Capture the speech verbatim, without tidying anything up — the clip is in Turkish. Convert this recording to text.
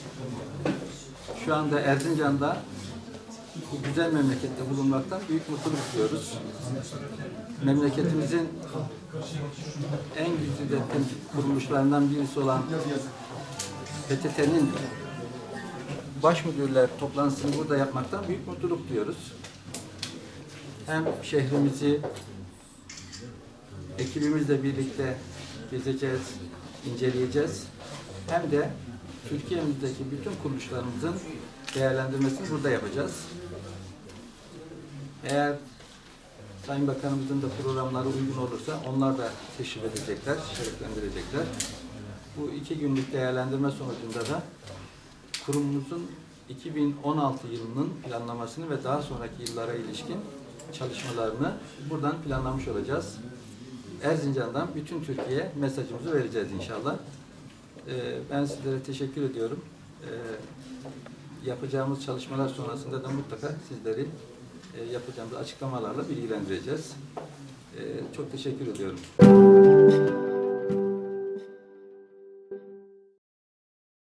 Şu anda Erzincan'da bu güzel memlekette bulunmaktan büyük mutluluk duyuyoruz. Memleketimizin en güçlü kuruluşlarından birisi olan P T T'nin baş müdürler toplantısını burada yapmaktan büyük mutluluk duyuyoruz. Hem şehrimizi ekibimizle birlikte gezeceğiz, inceleyeceğiz. Hem de Türkiye'mizdeki bütün kuruluşlarımızın değerlendirmesini burada yapacağız. Eğer Sayın Bakanımızın da programları uygun olursa onlar da teşrif edecekler, şereflendirecekler. Bu iki günlük değerlendirme sonucunda da kurumumuzun iki bin on altı yılının planlamasını ve daha sonraki yıllara ilişkin çalışmalarını buradan planlamış olacağız. Erzincan'dan bütün Türkiye'ye mesajımızı vereceğiz inşallah. Ee, ben sizlere teşekkür ediyorum. Ee, yapacağımız çalışmalar sonrasında da mutlaka sizleri e, yapacağımız açıklamalarla bilgilendireceğiz. Ee, çok teşekkür ediyorum.